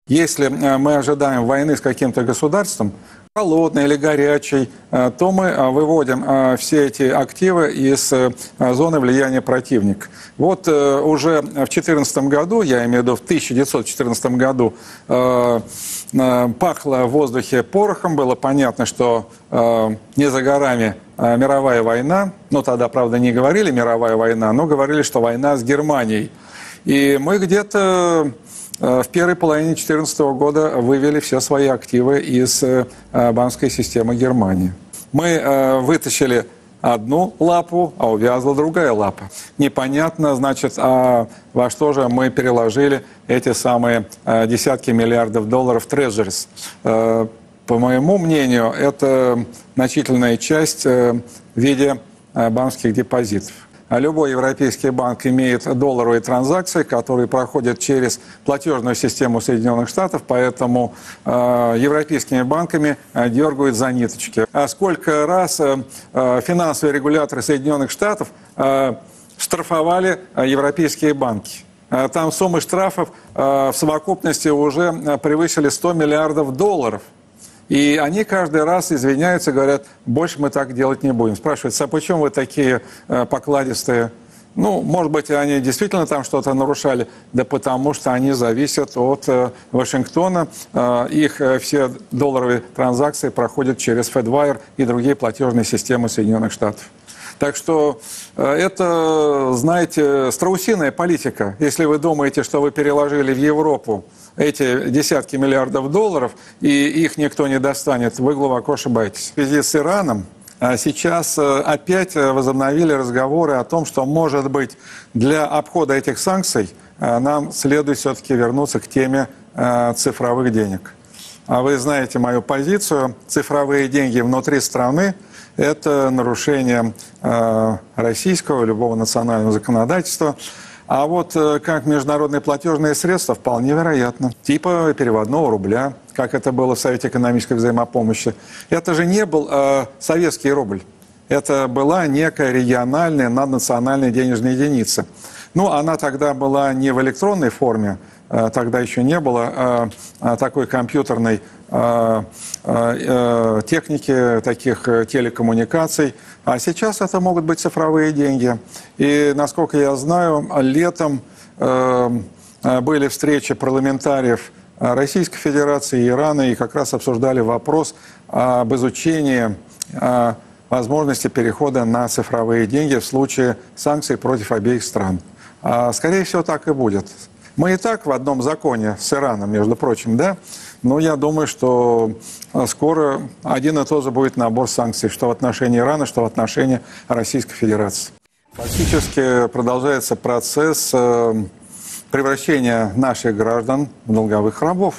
Если мы ожидаем войны с каким-то государством, холодной или горячей, то мы выводим все эти активы из зоны влияния противника. Вот уже в 2014 году, я имею в виду в 1914 году, пахло в воздухе порохом, было понятно, что не за горами мировая война, ну тогда, правда, не говорили мировая война, но говорили, что война с Германией. И мы где-то в первой половине 2014 года вывели все свои активы из банковской системы Германии. Мы вытащили одну лапу, а увязла другая лапа. Непонятно, значит, во что же мы переложили эти самые десятки миллиардов долларов treasuries. По моему мнению, это значительная часть в виде банковских депозитов. Любой европейский банк имеет долларовые транзакции, которые проходят через платежную систему Соединенных Штатов, поэтому европейскими банками дергают за ниточки. А сколько раз финансовые регуляторы Соединенных Штатов штрафовали европейские банки? Там суммы штрафов в совокупности уже превысили 100 миллиардов долларов. И они каждый раз извиняются, говорят, больше мы так делать не будем. Спрашивается, а почему вы такие покладистые? Ну, может быть, они действительно там что-то нарушали, да потому что они зависят от Вашингтона. Их все долларовые транзакции проходят через FedWire и другие платежные системы Соединенных Штатов. Так что это, знаете, страусиная политика. Если вы думаете, что вы переложили в Европу эти десятки миллиардов долларов, и их никто не достанет, вы глубоко ошибаетесь. В связи с Ираном сейчас опять возобновили разговоры о том, что, может быть, для обхода этих санкций нам следует все-таки вернуться к теме цифровых денег. А вы знаете мою позицию. Цифровые деньги внутри страны – это нарушение российского, любого национального законодательства. А вот как международные платежные средства вполне вероятно. Типа переводного рубля, как это было в Совете экономической взаимопомощи. Это же не был советский рубль. Это была некая региональная наднациональная денежная единица. Ну, она тогда была не в электронной форме, тогда еще не было такой компьютерной техники, таких телекоммуникаций. А сейчас это могут быть цифровые деньги. И, насколько я знаю, летом были встречи парламентариев Российской Федерации и Ирана, и как раз обсуждали вопрос об изучении возможности перехода на цифровые деньги в случае санкций против обеих стран. Скорее всего, так и будет. Мы и так в одном законе с Ираном, между прочим, да? Но я думаю, что скоро один и тот же будет набор санкций, что в отношении Ирана, что в отношении Российской Федерации. Фактически продолжается процесс превращения наших граждан в долговых рабов.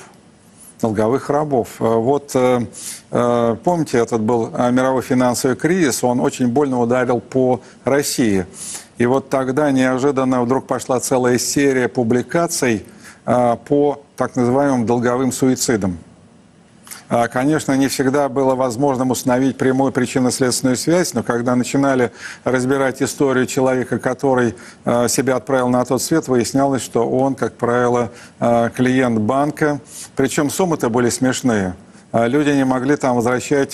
Вот помните, этот был мировой финансовый кризис, он очень больно ударил по России. И вот тогда неожиданно вдруг пошла целая серия публикаций по так называемым долговым суицидам. Конечно, не всегда было возможно установить прямую причинно-следственную связь, но когда начинали разбирать историю человека, который себя отправил на тот свет, выяснялось, что он, как правило, клиент банка. Причем суммы-то были смешные. Люди не могли там возвращать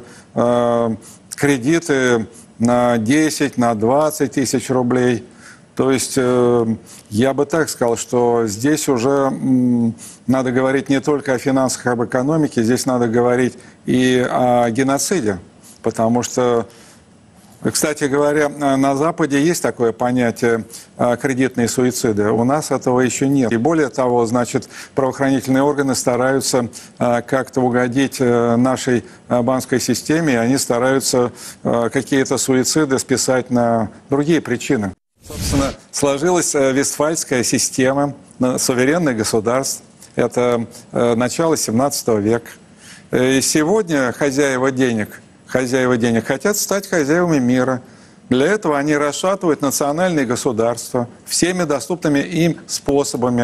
кредиты на 10, на 20 тысяч рублей. То есть я бы так сказал, что здесь уже надо говорить не только о финансах, об экономике, здесь надо говорить и о геноциде. Потому что, кстати говоря, на Западе есть такое понятие кредитные суициды. У нас этого еще нет. И более того, значит, правоохранительные органы стараются как-то угодить нашей банковской системе, и они стараются какие-то суициды списать на другие причины. Собственно, сложилась Вестфальская система суверенных государств. Это начало 17 века. И сегодня хозяева денег хотят стать хозяевами мира. Для этого они расшатывают национальные государства всеми доступными им способами.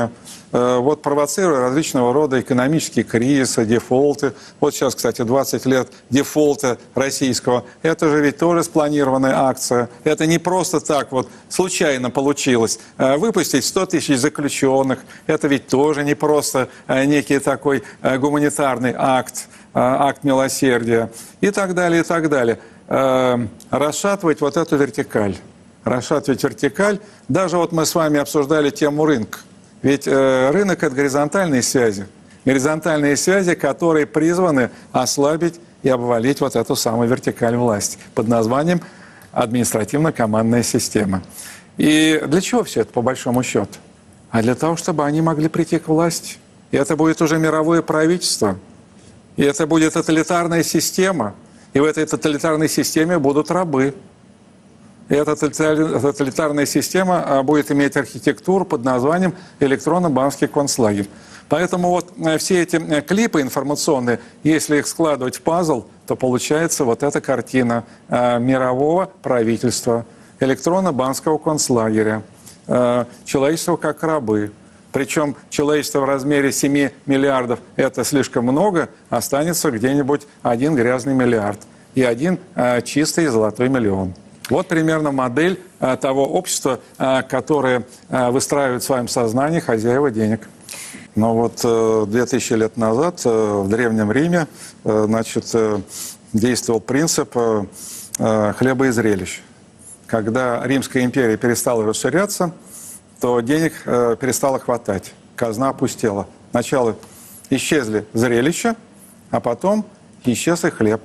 вот провоцируя различного рода экономические кризисы, дефолты. Вот сейчас, кстати, 20 лет дефолта российского. Это же ведь тоже спланированная акция. Это не просто так вот случайно получилось. Выпустить 100 тысяч заключенных. Это ведь тоже не просто некий такой гуманитарный акт, акт милосердия и так далее, и так далее. Расшатывать вот эту вертикаль. Расшатывать вертикаль. Даже вот мы с вами обсуждали тему рынка. Ведь рынок – это горизонтальные связи. Горизонтальные связи, которые призваны ослабить и обвалить вот эту самую вертикаль власти под названием административно-командная система. И для чего все это, по большому счету? А для того, чтобы они могли прийти к власти. И это будет уже мировое правительство. И это будет тоталитарная система. И в этой тоталитарной системе будут рабы. И эта тоталитарная система будет иметь архитектуру под названием электронно-банковский концлагерь. Поэтому вот все эти клипы информационные, если их складывать в пазл, то получается вот эта картина мирового правительства, электронно-банковского концлагеря, человечество как рабы. Причем человечество в размере 7 миллиардов – это слишком много, останется где-нибудь 1 грязный миллиард и 1 чистый золотой миллион. Вот примерно модель того общества, которое выстраивает в своем сознании хозяева денег. Но вот 2000 лет назад в Древнем Риме, значит, действовал принцип хлеба и зрелищ. Когда Римская империя перестала расширяться, то денег перестало хватать, казна опустела. Сначала исчезли зрелища, а потом исчез и хлеб.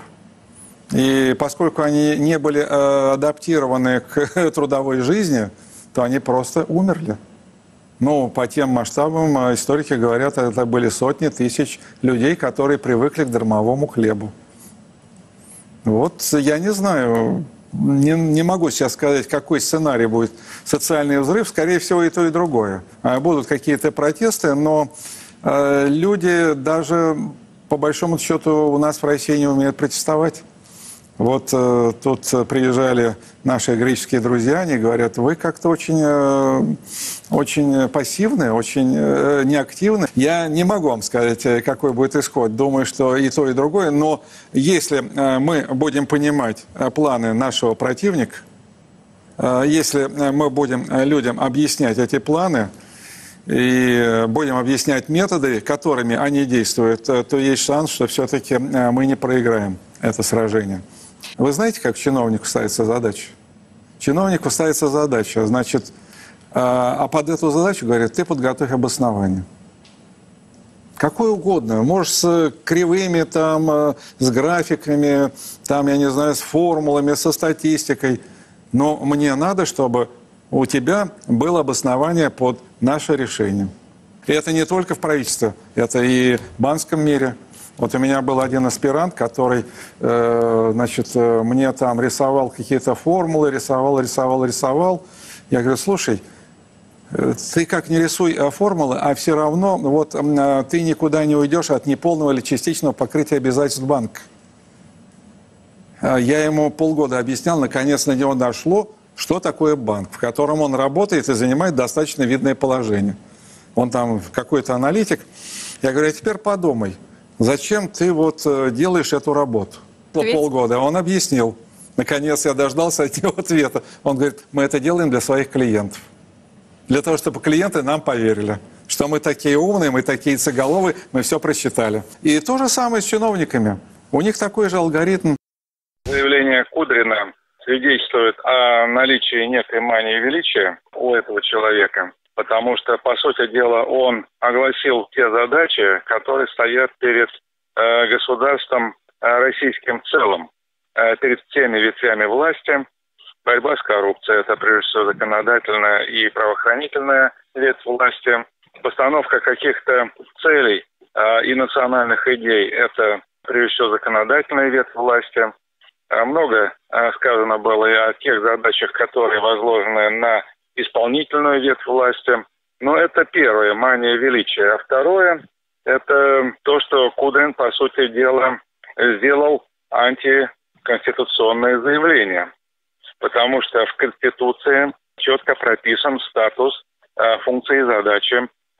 И поскольку они не были адаптированы к трудовой жизни, то они просто умерли. Ну, по тем масштабам историки говорят, это были сотни тысяч людей, которые привыкли к дармовому хлебу. Вот я не знаю, не могу сейчас сказать, какой сценарий будет социальный взрыв. Скорее всего, и то, и другое. Будут какие-то протесты, но люди даже, по большому счету, у нас в России не умеют протестовать. Вот тут приезжали наши греческие друзья, они говорят, вы как-то очень пассивны, очень неактивны. Я не могу вам сказать, какой будет исход. Думаю, что и то, и другое. Но если мы будем понимать планы нашего противника, если мы будем людям объяснять эти планы и будем объяснять методы, которыми они действуют, то есть шанс, что все-таки мы не проиграем это сражение. Вы знаете, как чиновнику ставится задача? Чиновнику ставится задача, значит, а под эту задачу говорят, ты подготовь обоснование. Какое угодно, может, с кривыми, там, с графиками, там, я не знаю, с формулами, со статистикой. Но мне надо, чтобы у тебя было обоснование под наше решение. И это не только в правительстве, это и в банковском мире. Вот у меня был один аспирант, который, значит, мне там рисовал какие-то формулы, рисовал. Я говорю, слушай, ты как не рисуй формулы, а все равно вот ты никуда не уйдешь от неполного или частичного покрытия обязательств банка. Я ему полгода объяснял, наконец на него дошло, что такое банк, в котором он работает и занимает достаточно видное положение. Он там какой-то аналитик. Я говорю, а теперь подумай. Зачем ты вот делаешь эту работу? Полгода. Он объяснил. Наконец я дождался от него ответа. Он говорит, мы это делаем для своих клиентов. Для того, чтобы клиенты нам поверили, что мы такие умные, мы такие яйцеголовые, мы все просчитали. И то же самое с чиновниками. У них такой же алгоритм. Заявление Кудрина свидетельствует о наличии некой мании величия у этого человека. Потому что, по сути дела, он огласил те задачи, которые стоят перед государством российским в целом, перед всеми ветвями власти. Борьба с коррупцией – это, прежде всего, законодательная и правоохранительная ветвь власти. Постановка каких-то целей и национальных идей – это, прежде всего, законодательная ветвь власти. Много сказано было и о тех задачах, которые возложены на исполнительную ветвь власти. Но это первое, мания величия. А второе, это то, что Кудрин, по сути дела, сделал антиконституционное заявление. Потому что в Конституции четко прописан статус, функции и задачи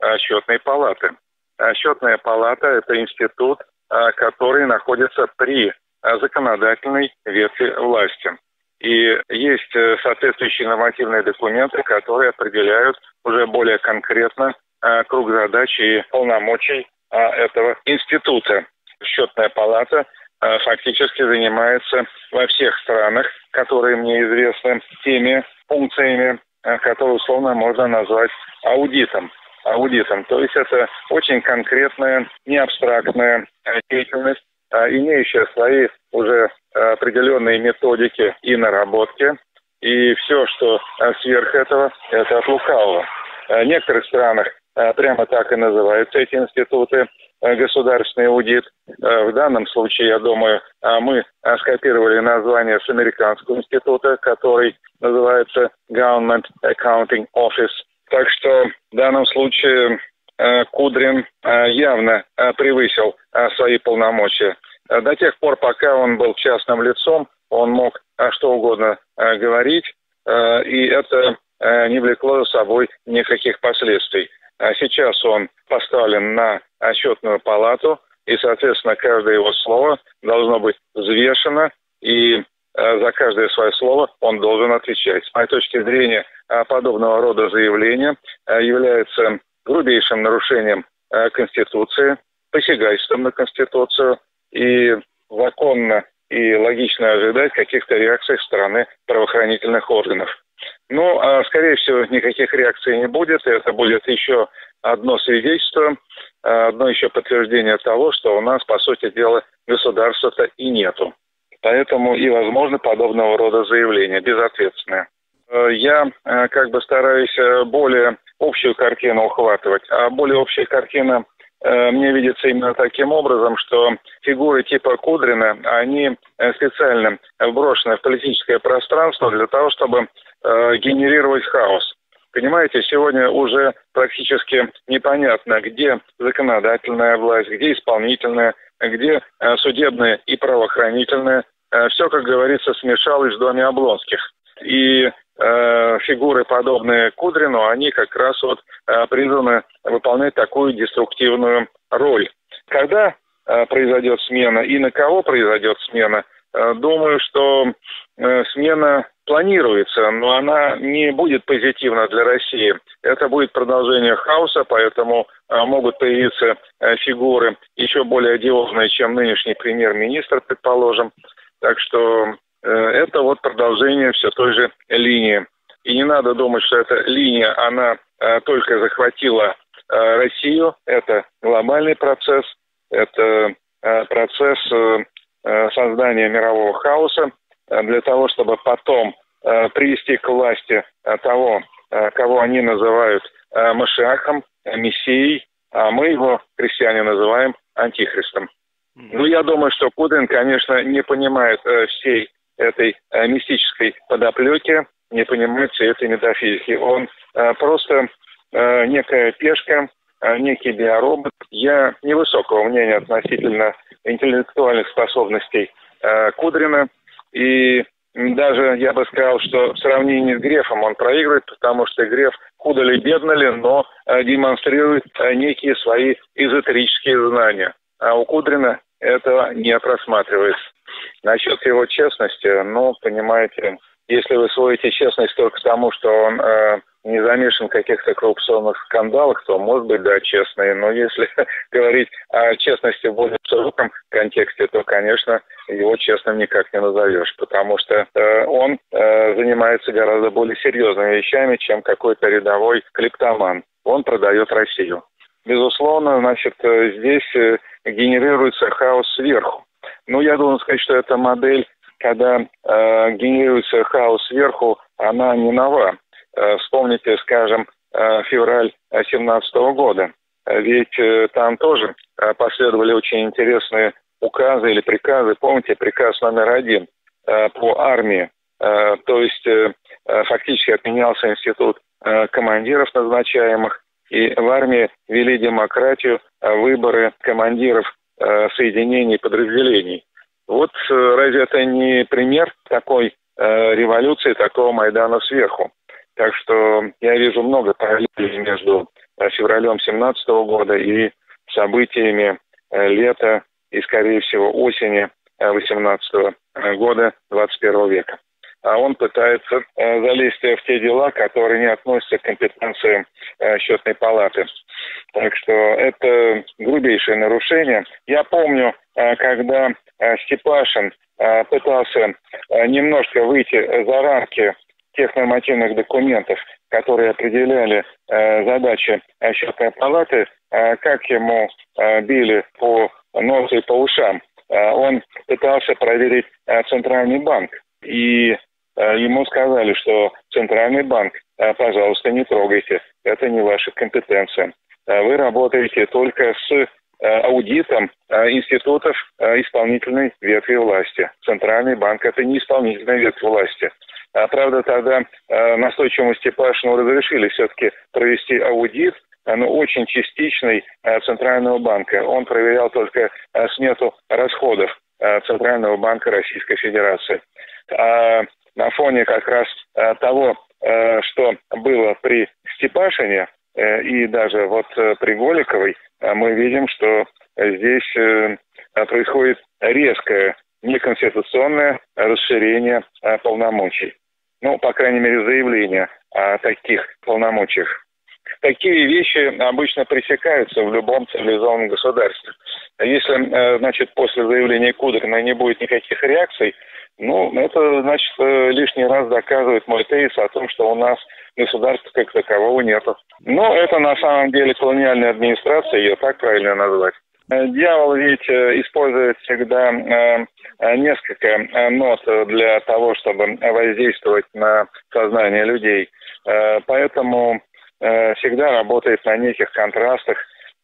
счетной палаты. Счетная палата – это институт, который находится при законодательной ветви власти. И есть соответствующие нормативные документы, которые определяют уже более конкретно круг задач и полномочий этого института. Счетная палата фактически занимается во всех странах, которые мне известны, теми функциями, которые условно можно назвать аудитом. То есть это очень конкретная, не абстрактная деятельность, имеющая свои уже определенные методики и наработки. И все, что сверх этого, это от лукавого. В некоторых странах прямо так и называются эти институты, государственный аудит. В данном случае, я думаю, мы скопировали название с американского института, который называется Government Accounting Office. Так что в данном случае Кудрин явно превысил свои полномочия. До тех пор, пока он был частным лицом, он мог что угодно говорить, и это не влекло за собой никаких последствий. Сейчас он поставлен на счетную палату, и, соответственно, каждое его слово должно быть взвешено, и за каждое свое слово он должен отвечать. С моей точки зрения, подобного рода заявления является грубейшим нарушением Конституции, посягательством на Конституцию, и законно и логично ожидать каких-то реакций со стороны правоохранительных органов. Скорее всего, никаких реакций не будет. Это будет еще одно свидетельство, одно еще подтверждение того, что у нас, по сути дела, государства-то и нету. Поэтому и возможно подобного рода заявления, безответственные. Я стараюсь более общую картину ухватывать, а более общая картина мне видится именно таким образом, что фигуры типа Кудрина, они специально вброшены в политическое пространство для того, чтобы генерировать хаос. Понимаете, сегодня уже практически непонятно, где законодательная власть, где исполнительная, где судебная и правоохранительная. Все, как говорится, смешалось в доме Облонских. И фигуры, подобные Кудрину, они как раз призваны выполнять такую деструктивную роль. Когда произойдет смена и на кого произойдет смена, думаю, что смена планируется, но она не будет позитивна для России. Это будет продолжение хаоса, поэтому могут появиться фигуры еще более одиозные, чем нынешний премьер-министр, предположим. Так что это продолжение все той же линии. И не надо думать, что эта линия, она только захватила Россию. Это глобальный процесс, это процесс создания мирового хаоса для того, чтобы потом привести к власти того, кого они называют Машиахом, Мессией, а мы его, христиане, называем Антихристом. Я думаю, что Кудрин, конечно, не понимает всей этой мистической подоплеки, не понимает всей этой метафизики. Он просто некая пешка, некий биоробот. Я невысокого мнения относительно интеллектуальных способностей Кудрина. И даже я бы сказал, что в сравнении с Грефом он проигрывает, потому что Греф худо ли, бедно ли, но демонстрирует некие свои эзотерические знания. А у Кудрина этого не просматривается. Насчет его честности, понимаете, если вы сводите честность только к тому, что он не замешан в каких-то коррупционных скандалах, то, может быть, да, честный. Но если говорить о честности в более широком контексте, то, конечно, его честным никак не назовешь, потому что он занимается гораздо более серьезными вещами, чем какой-то рядовой клептоман. Он продает Россию. Безусловно, здесь генерируется хаос сверху. Я должен сказать, что эта модель, когда генерируется хаос сверху, она не нова. Вспомните, скажем, февраль 2017 года. Ведь там тоже последовали очень интересные указы или приказы. Помните, приказ номер 1 по армии. То есть фактически отменялся институт командиров назначаемых. И в армии ввели демократию, выборы командиров соединений, подразделений. Разве это не пример такой революции, такого Майдана сверху? Так что я вижу много параллелей между февралем 2017 года и событиями лета и, скорее всего, осени 2018 года 21 века. А он пытается залезть в те дела, которые не относятся к компетенции счетной палаты. Так что это грубейшее нарушение. Я помню, когда Степашин пытался немножко выйти за рамки тех нормативных документов, которые определяли задачи счетной палаты, как ему били по носу и по ушам. Он пытался проверить Центральный банк. И ему сказали, что Центральный банк, пожалуйста, не трогайте, это не ваша компетенция. Вы работаете только с аудитом институтов исполнительной ветви власти. Центральный банк – это не исполнительная ветвь власти. Правда, тогда настойчивому Степашину разрешили все-таки провести аудит, но очень частичный Центрального банка. Он проверял только смету расходов Центрального банка Российской Федерации. На фоне как раз того, что было при Степашине и даже вот при Голиковой, мы видим, что здесь происходит резкое неконституционное расширение полномочий. Ну, по крайней мере, заявление о таких полномочиях. Такие вещи обычно пресекаются в любом цивилизованном государстве. Если, значит, после заявления Кудрина не будет никаких реакций, ну, это, значит, лишний раз доказывает мой тезис о том, что у нас государства как такового нету. Но это на самом деле колониальная администрация, ее так правильно назвать. Дьявол ведь использует всегда несколько нот для того, чтобы воздействовать на сознание людей. Поэтому всегда работает на неких контрастах,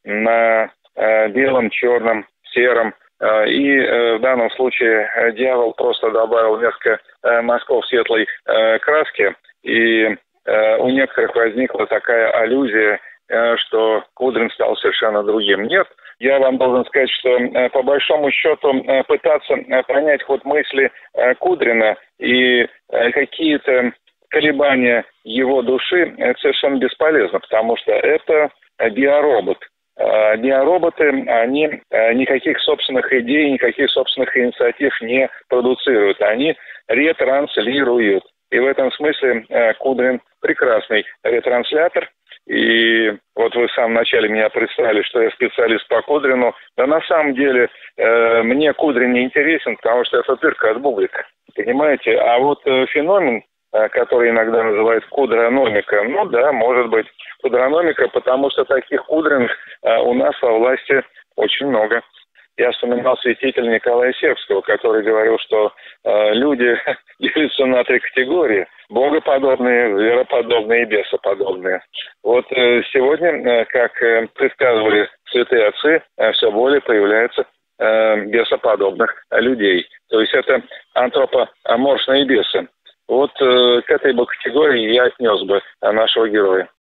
на белом, черном, сером. И в данном случае дьявол просто добавил несколько мазков светлой краски, и у некоторых возникла такая аллюзия, что Кудрин стал совершенно другим. Нет, я вам должен сказать, что по большому счету пытаться понять ход мысли Кудрина и какие-то колебания его души совершенно бесполезно, потому что это биоробот. Биороботы, они никаких собственных идей, никаких собственных инициатив не продуцируют, они ретранслируют. И в этом смысле Кудрин прекрасный ретранслятор. И вот вы в самом начале меня представили, что я специалист по Кудрину. Да на самом деле мне Кудрин не интересен, потому что это дырка от бублика. Понимаете? А вот феномен, который иногда называют кудрономика, ну да, может быть, кудрономика, потому что таких Кудриных у нас во власти очень много. Я вспоминал святителя Николая Сербского, который говорил, что люди делятся на 3 категории: богоподобные, звероподобные и бесоподобные. Вот сегодня, как предсказывали святые отцы, все более появляется бесоподобных людей. То есть это антропоморфные бесы. Вот к этой бы категории я отнес бы нашего героя.